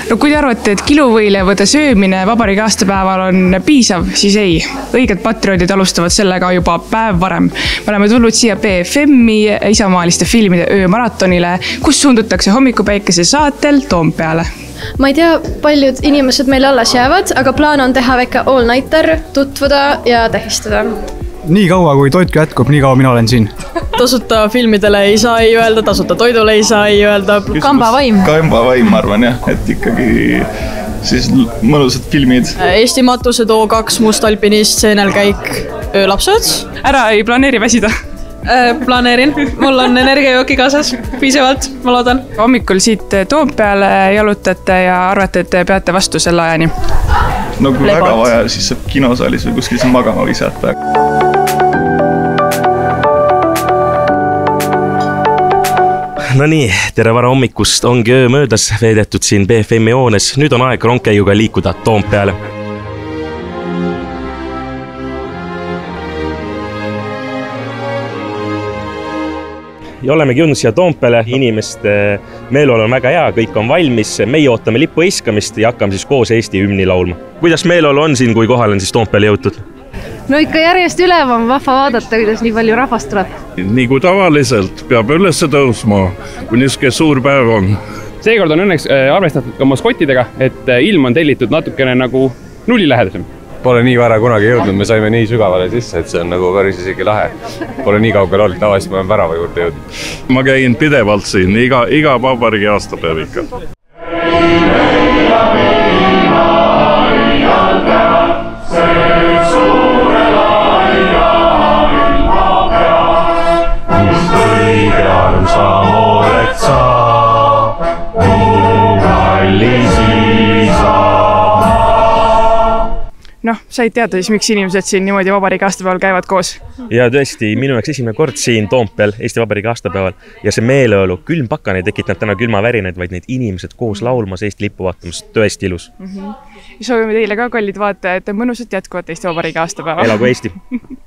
No kui te arvate, et kiluvõileivõtte söömine vabariigi aastapäeval on piisav, siis ei. Õiged patrioodid alustavad sellega juba päev varem. Me oleme tulnud siia BFM-i isamaaliste filmide öömaratonile, kus suundutakse hommikupäikese saatel Toompeale. Ma ei tea, paljud inimesed meile alles jäävad, aga plaan on teha väike all-nighter, tutvuda ja tähistada. Nii kaua, kui toit jätkub, nii kaua mina olen siin. Tasuta filmidele ei saa ei öelda, tasuta toidule ei saa ei öelda. Kambavaim. Kambavaim, ma arvan jah, et ikkagi siis mõnusad filmid. Eesti matused O2, Mustalpinist, seenelkäik, öölapsed. Ära ei planeeri väsida. Planeerin, mul on energiajooki kaasas, piisavalt, ma loodan. Hommikul siit Toompeale jalutate ja arvate, et peate vastu selle ajani. No kui väga vaja, siis saab kinosaalis või kuskil siin magama visata. No nii, tere vara hommikust, ongi öö möödas veedetud siin BFM-i hoones. Nüüd on aeg rongkäiguga liikuda Toompeale. Ja olemegi jõudnud siia Toompeale, inimeste meeleolu on väga hea, kõik on valmis, meie ootame lipu heiskamist ja hakkame siis koos Eesti hümni laulma. Kuidas meeleolu on siin, kui kohal on siis Toompeale jõutud? No ikka järjest ülev on vahva vaadata, kuidas nii palju rahvast tuleb. Nii kui tavaliselt peab üles tõusma, kui niisugune suur päev on. Seekord on õnneks arvestatud ka maskottidega, et ilm on tellitud natukene nagu nullilähedasem. Pole nii vara kunagi jõudnud, me saime nii sügavale sisse, et see on nagu päris isegi lahe. Pole nii kaugel olnud, tavaliselt ma olen värava juurde jõudnud. Ma käin pidevalt siin, iga vabariigi aastapäev ikka. Noh, said teada siis, miks inimesed siin niimoodi vabariigi aastapäeval käivad koos? Ja tõesti, minu jaoks esimene kord siin Toompeel Eesti vabariigi aastapäeval ja see meeleolu külm pakane tekitab täna külma värinaid, vaid neid inimesed koos laulmas, Eesti lippu vaatamas, tõesti ilus. Soovime teile ka, kallid vaatajad, mõnusat jätkuvat Eesti vabariigi aastapäeva. Elagu Eesti!